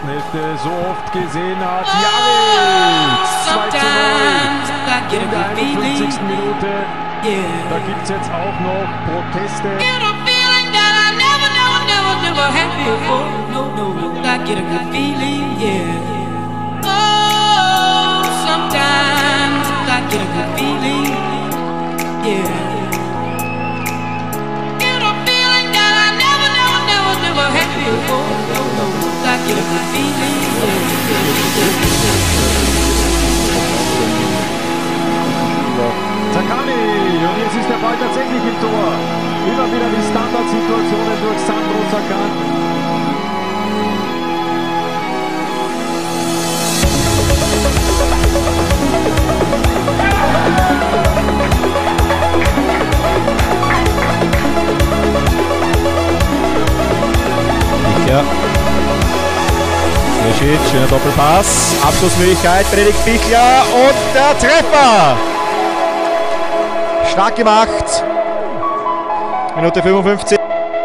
ersten Hälfte so oft gesehen hat. Jaric! 2:0 in der 51. Minute. Da gibt es jetzt auch noch Proteste. Zaccagni, und jetzt ist der Ball tatsächlich im Tor. Immer wieder die Standardsituationen durch Sandro Zaccagni. Ja. Schöner Doppelpass, Abschlussmöglichkeit, Benedikt Bichler und der Treffer! Stark gemacht. Minute 55.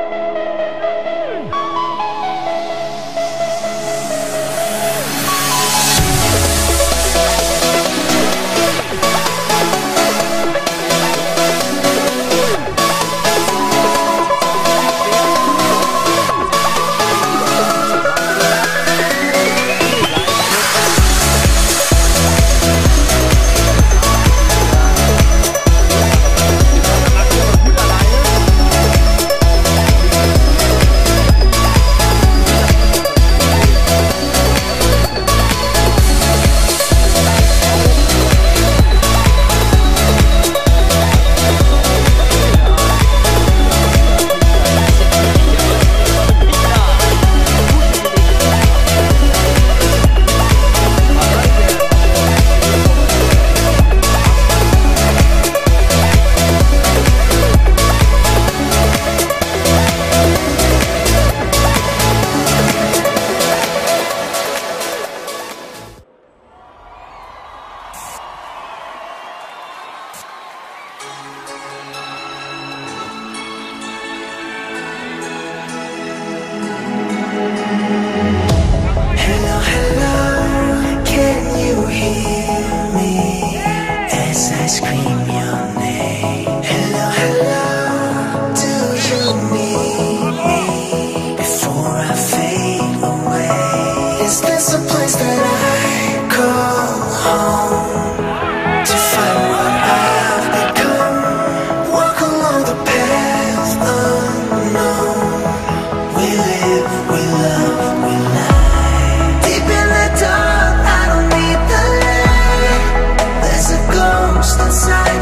Is this a place that I call home? To find what I've become, walk along the path unknown. We live, we love, we lie. Deep in the dark, I don't need the light. There's a ghost inside.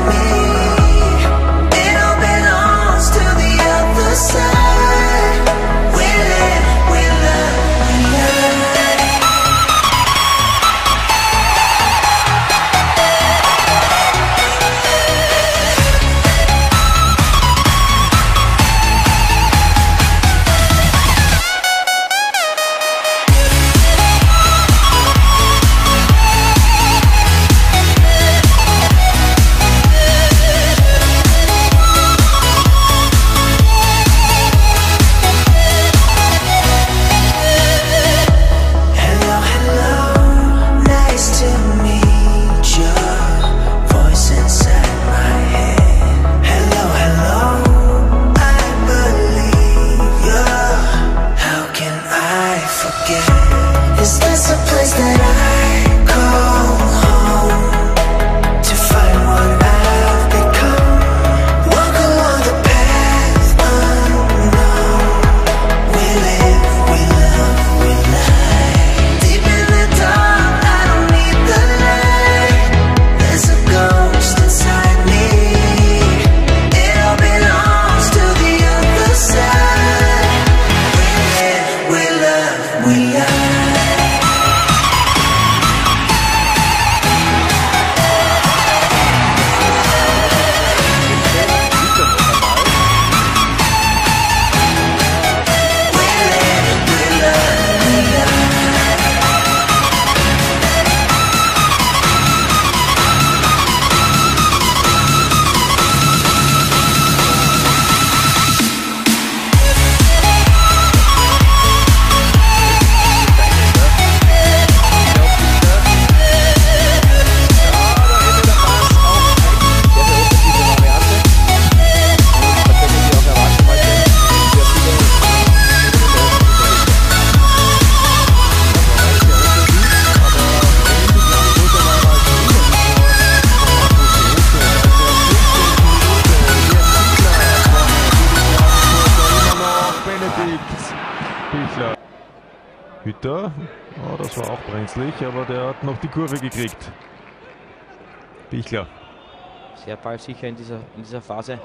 Hütter, oh, das war auch brenzlig, aber der hat noch die Kurve gekriegt. Pichler. Sehr ballsicher in dieser Phase.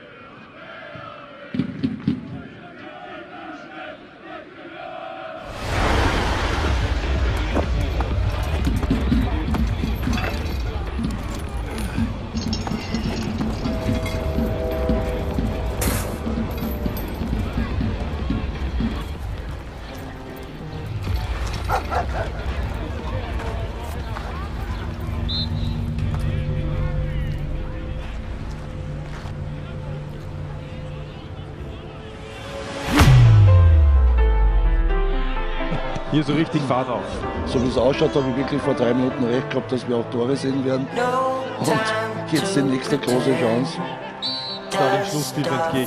Hier so richtig Fahrt auf. So wie es ausschaut, habe ich wirklich vor 3 Minuten recht gehabt, dass wir auch Tore sehen werden. Und jetzt die nächste große Chance. Da dem Schlusspfiff entgegen.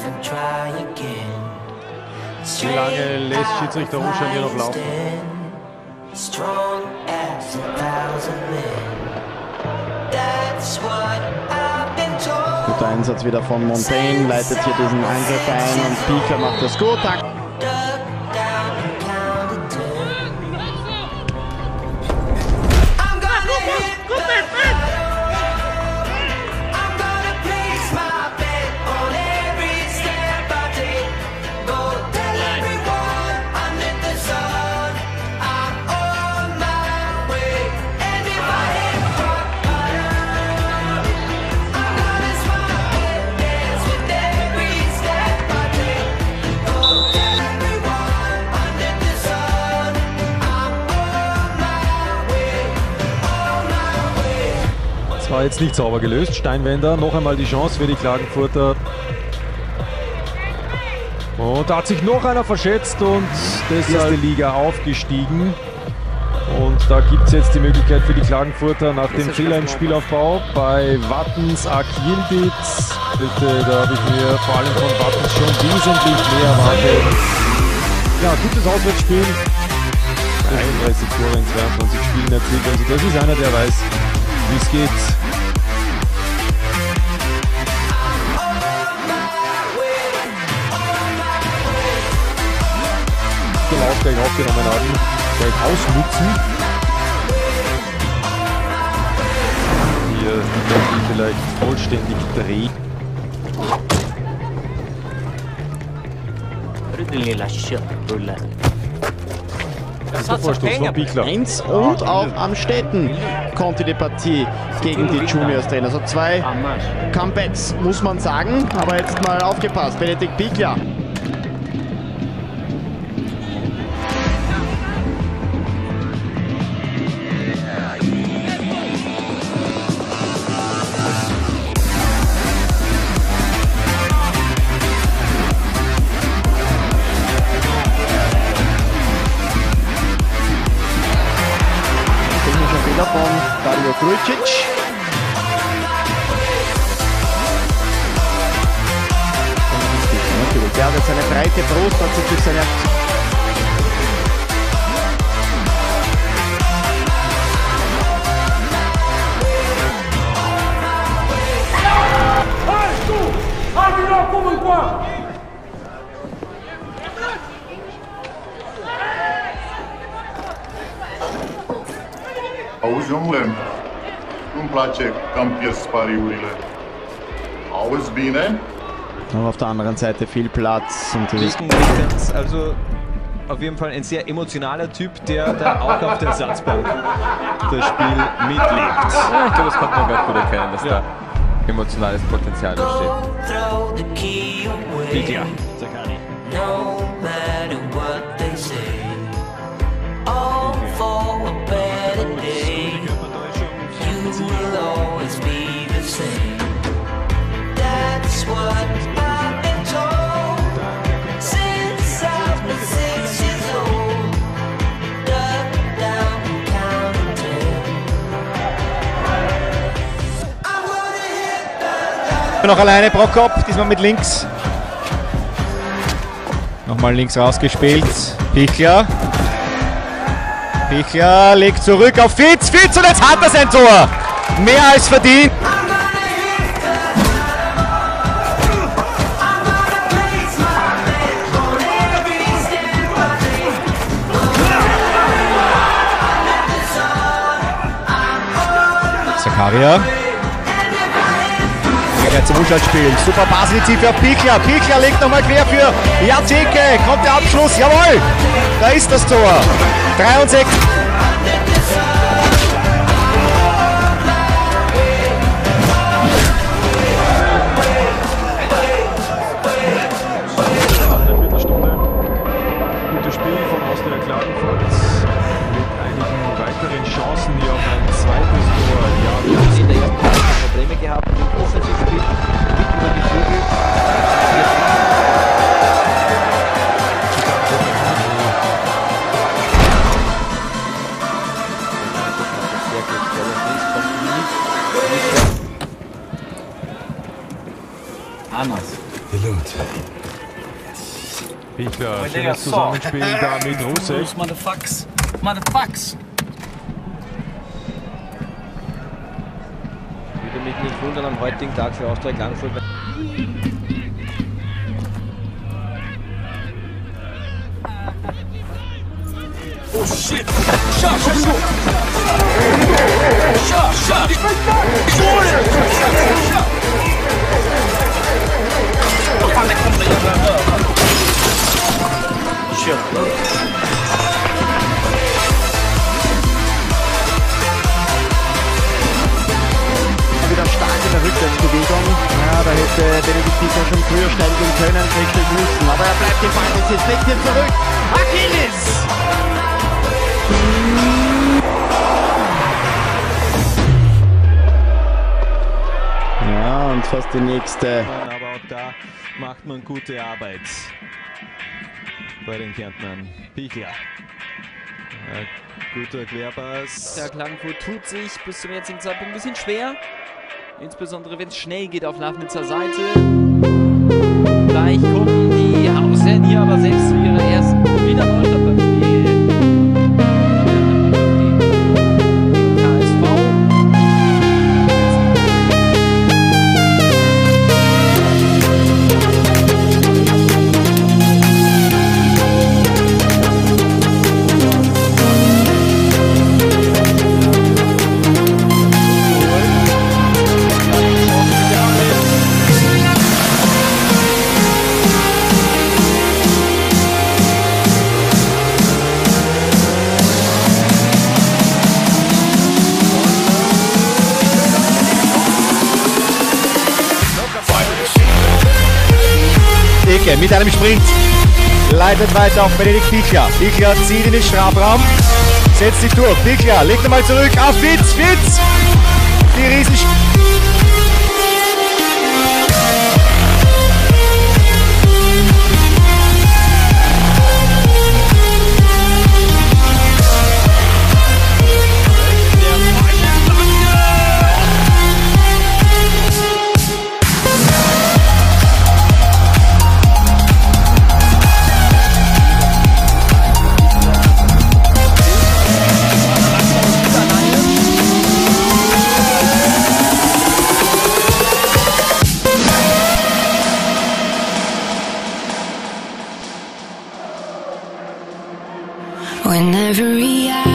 Wie lange lässt Schiedsrichter Ruschan hier noch laufen? Guter Einsatz wieder von Montaigne, leitet hier diesen Einsatz ein und Pichler macht das gut. War jetzt nicht sauber gelöst. Steinwender, noch einmal die Chance für die Klagenfurter. Und da hat sich noch einer verschätzt und deshalb die Liga aufgestiegen. Und da gibt es jetzt die Möglichkeit für die Klagenfurter nach dem Fehler im Spielaufbau bei Wattens, Ak-Yildiz. Bitte, da habe ich mir vor allem von Wattens schon wesentlich mehr erwartet. Ja, gutes Auswärtsspiel. 31 Tore in 22 Spielen erzielt. Also das ist einer, der weiß, wie es geht. Den Lauf gleich aufgenommen haben, gleich ausnutzen. Hier die vielleicht vollständig dreht. Der Vorstoß von Pichler. 1 und auch Amstetten konnte die Partie gegen die Juniors drehen. Also 2 Comebacks, muss man sagen. Aber jetzt mal aufgepasst, Benedikt Pichler. Von Dario Grujic. Der hat jetzt eine breite Brust, hat sich durch seine Auzi, omule, nu-mi place că am pierd pariurile. Auzi bine? Aber auf der anderen Seite viel Platz. Und also auf jeden Fall ein sehr emotionaler Typ, der da auch auf der Ersatzbank das Spiel mitlebt. Ja, ich glaube, das konnte man ganz gut erkennen, dass da emotionales Potenzial besteht. Pichler. Noch alleine Prokop, diesmal mit links. Nochmal links rausgespielt. Pichler. Pichler legt zurück auf Fitz. Fitz und jetzt hat er sein Tor. Mehr als verdient. Zakaria. Gleich zum Umschaltspiel. Super Passinitiative auf Pichler. Pichler legt nochmal quer für Jaceke. Kommt der Abschluss. Jawohl! Da ist das Tor. 3 und 6. Gutes Spiel von Austria Klagenfurt mit einigen weiteren Chancen hier auf ein zweites Tor. Ja, wir haben in der ersten Phase Probleme gehabt im Offensivspiel, mit über die Flügel. Pichler, schönes Zusammenspiel da mit Rusek. Motherfucks. Würde mich nicht wundern am heutigen Tag für Austria Klagenfurt. Oh shit! Shot! Wieder stark in der Rückwärtsbewegung. Ja, da hätte Benedikt Pichler schon früher steigen können, richtig müssen. Aber er bleibt im Ball, jetzt legt ihn zurück. Achilles! Ja, und fast die nächste. Aber auch da macht man gute Arbeit bei den Kärntnern. Pichler. Guter Querpass. Der Klagenfurt tut sich bis zum jetzigen Zeitpunkt ein bisschen schwer. Insbesondere wenn es schnell geht auf Lafnitzer Seite. Gleich kommen die Hausherren hier aber selbst zu ihrer ersten Wiederholung beim Spiel. Eke mit einem Sprint leitet weiter auf Benedikt Pichler. Pichler zieht in den Strafraum, setzt sich durch. Pichler legt einmal zurück auf Fitz. Fitz! Die Riesen... When every